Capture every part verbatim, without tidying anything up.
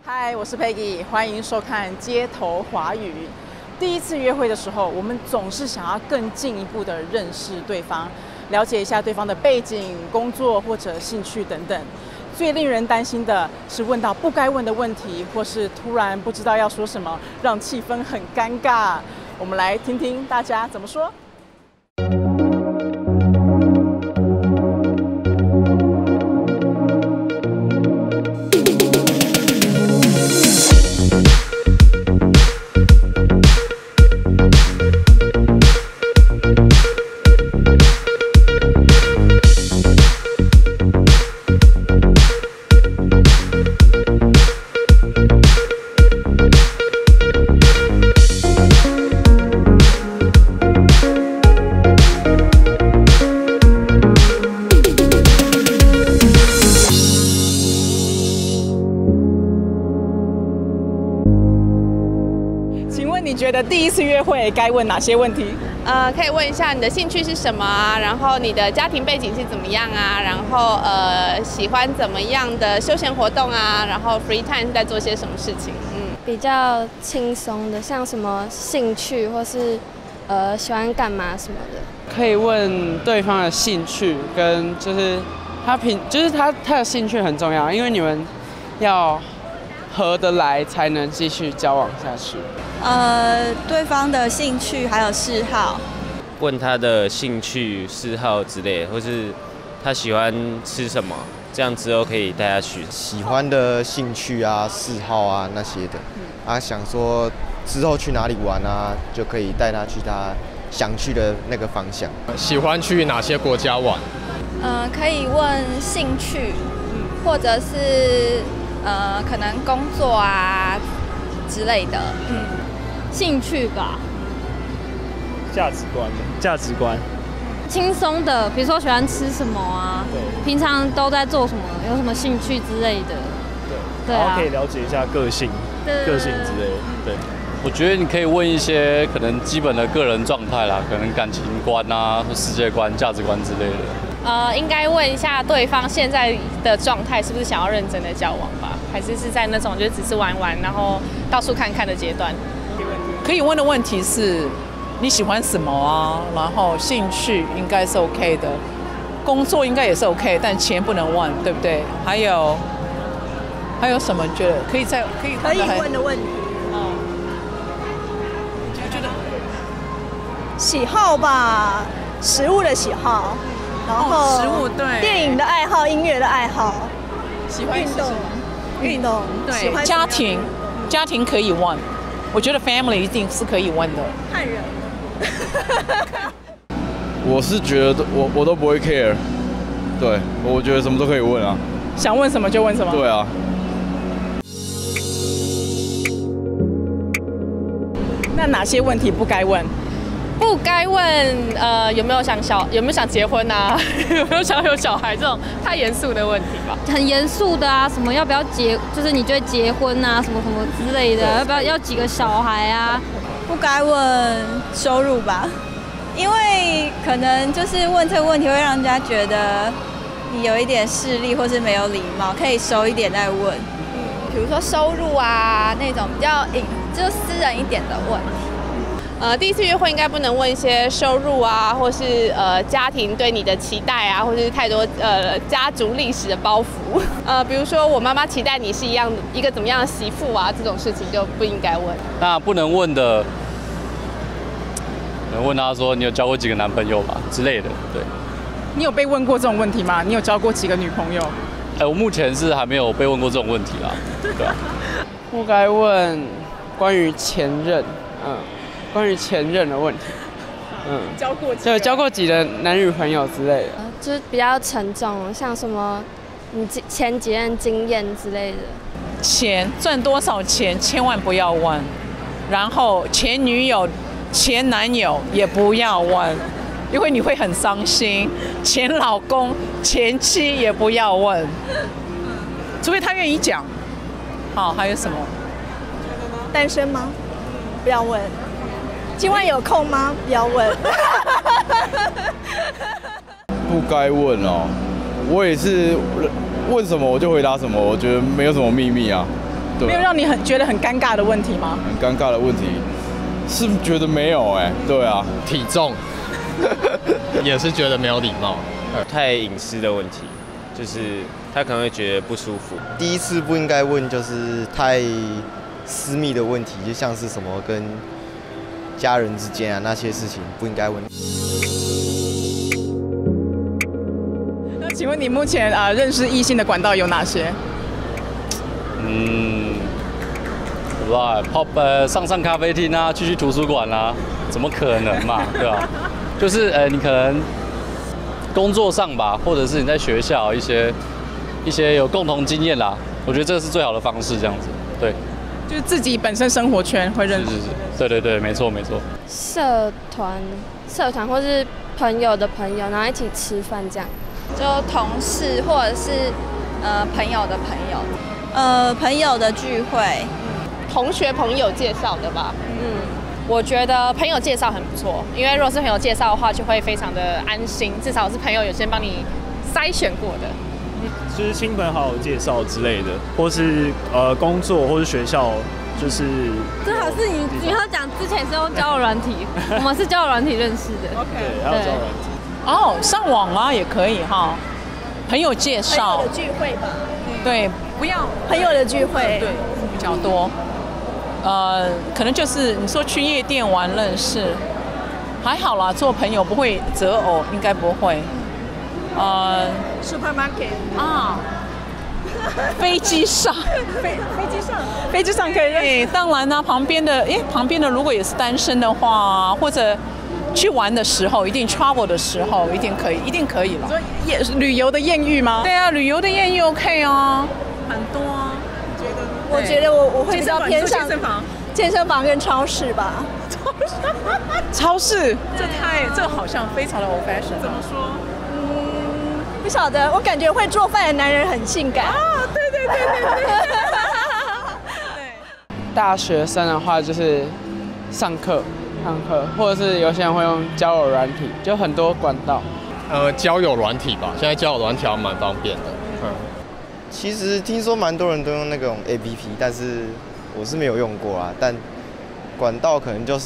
嗨，我是 Peggy， 欢迎收看《街头华语》。第一次约会的时候，我们总是想要更进一步的认识对方，了解一下对方的背景、工作或者兴趣等等。最令人担心的是问到不该问的问题，或是突然不知道要说什么，让气氛很尴尬。我们来听听大家怎么说。你觉得第一次约会该问哪些问题？ 呃，可以问一下你的兴趣是什么啊，然后你的家庭背景是怎么样啊，然后呃喜欢怎么样的休闲活动啊，然后 free time 是在做些什么事情？嗯， 比较轻松的，像什么兴趣或是呃喜欢干嘛什么的。 可以问对方的兴趣跟就是他平就是他他的兴趣很重要，因为你们要合得来才能继续交往下去。 呃，对方的兴趣还有嗜好， 问他的兴趣、嗜好之类，或是他喜欢吃什么，这样之后可以带他去。 喜欢的兴趣啊、嗜好啊那些的，啊，想说之后去哪里玩啊，就可以带他去他想去的那个方向。 喜欢去哪些国家玩？ 呃，可以问兴趣，或者是呃可能工作啊之类的，嗯。 兴趣吧， 价值观，价值观， 轻松的，比如说喜欢吃什么啊，对，平常都在做什么，有什么兴趣之类的， 对，对啊，然后可以了解一下个性，个性之类的，对。 我觉得你可以问一些可能基本的个人状态啦，可能感情观啊、世界观、价值观之类的。 呃，应该问一下对方现在的状态是不是想要认真的交往吧，还是是在那种就只是玩玩，然后到处看看的阶段。 可以问的问题是你喜欢什么啊，然后兴趣应该是 OK 的，工作应该也是 OK， 但钱不能问，对不对？还有还有什么觉得可以再可以可以问的问题？ 哦，觉得喜好吧，食物的喜好，然后、 哦、食物对， 电影的爱好，音乐的爱好， 喜欢运动，运动对，喜欢家庭，家庭可以问。我觉得 family 一定是可以问的。 看人。 我是觉得我我都不会 care， 对，我觉得什么都可以问啊。 想问什么就问什么。 对啊。 那哪些问题不该问？ 不该问呃有没有想小有没有想结婚啊，有没有想有小孩这种太严肃的问题吧。 很严肃的啊，什么要不要结，就是你觉得结婚啊，什么什么之类的，要不要要几个小孩啊？ 不该问收入吧，因为可能就是问这个问题会让人家觉得你有一点势利或是没有礼貌，可以收一点再问。嗯，比如说收入啊那种比较隐就私人一点的问题。 呃，第一次约会应该不能问一些收入啊，或是呃家庭对你的期待啊，或是太多呃家族历史的包袱。呃，比如说我妈妈期待你是一样一个怎么样的媳妇啊，这种事情就不应该问。 那不能问的，能问他说你有交过几个男朋友吧之类的，对。 你有被问过这种问题吗？你有交过几个女朋友？ 哎、欸，我目前是还没有被问过这种问题啦，对啊。 不该问关于前任，嗯。关于前任的问题，嗯， 交过就交过几个男女朋友之类的， 就是比较沉重，像什么你前几任经验之类的。 钱赚多少钱千万不要问，然后前女友、前男友也不要问，因为你会很伤心。前老公、前妻也不要问，除非他愿意讲。好，还有什么？ 单身吗？不要问。今晚有空吗？不要问。 不该问哦，我也是问什么我就回答什么，我觉得没有什么秘密啊。 对啊， 没有让你很觉得很尴尬的问题吗？ 很尴尬的问题是觉得没有哎、欸，对啊， 体重也是觉得没有礼貌， 太隐私的问题，就是他可能会觉得不舒服。 第一次不应该问就是太私密的问题，就像是什么跟家人之间啊那些事情不应该问。 那请问你目前啊、呃、认识异性的管道有哪些？ 嗯，不知道欸，泡呃上上咖啡厅啊，去去图书馆啊，怎么可能嘛，对吧？就是呃你可能工作上吧，或者是你在学校一些一些有共同经验啦，我觉得这是最好的方式，这样子，对。 就是自己本身生活圈会认识。 是是是，对对对，没错没错。 社团、社团或是朋友的朋友，然后一起吃饭这样。 就同事或者是呃朋友的朋友，呃朋友的聚会， 同学朋友介绍的吧。 嗯，我觉得朋友介绍很不错，因为如果是朋友介绍的话，就会非常的安心，至少是朋友有先帮你筛选过的。 就是亲朋好友介绍之类的，或是呃工作或是学校，就是最好是你你要讲之前是用交友软体，我们是交友软体认识的。 OK， 对，还有交友软体。 哦，上网啊也可以哈，朋友介绍。 朋友的聚会吧。 对，不要朋友的聚会， 对比较多。呃，可能就是你说去夜店玩认识，还好啦，做朋友不会择偶，应该不会。呃 ，supermarket 啊，飞机上， 飞飞机上， 飞机上可以认识。当然啦、啊，旁边的，哎，旁边的如果也是单身的话，或者去玩的时候，一定 travel 的时候，一定可以，一定可以了。说也旅游的艳遇吗？对啊，旅游的艳遇 OK 啊，很多啊。觉得？ 我觉得我我会比较偏向健身房、 健身房跟超市吧。 超市，这太，这好像非常的 old fashion。怎么说？ 不晓得，我感觉会做饭的男人很性感啊！ 对对对对对。 对。大学生的话就是上课、上课，或者是有些人会用交友软体，就很多管道。 呃，交友软体吧，现在交友软体还蛮方便的。嗯。 其实听说蛮多人都用那种 A P P， 但是我是没有用过啊。但管道可能就是。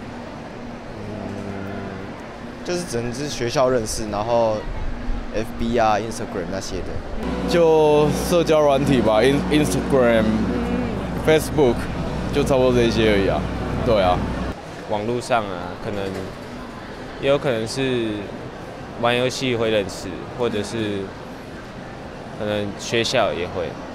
就是只能是学校认识，然后 F B 啊、Instagram 那些的， 就社交软体吧 ，In Instagram、Facebook， 就差不多这些而已啊。对啊， 网络上啊，可能也有可能是玩游戏会认识，或者是可能学校也会。